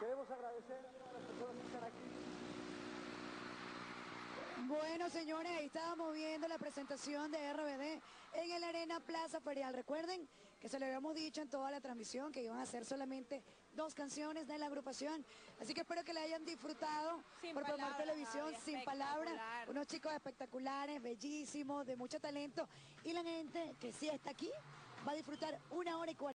Queremos agradecer a todas las personas que están aquí. Bueno, señores, ahí estábamos viendo la presentación de RBD en el Arena Plaza Ferial. Recuerden que se lo habíamos dicho en toda la transmisión que iban a ser solamente 2 canciones de la agrupación. Así que espero que la hayan disfrutado por Promar Televisión, sin palabras. Unos chicos espectaculares, bellísimos, de mucho talento. Y la gente que sí está aquí va a disfrutar 1 hora y 40.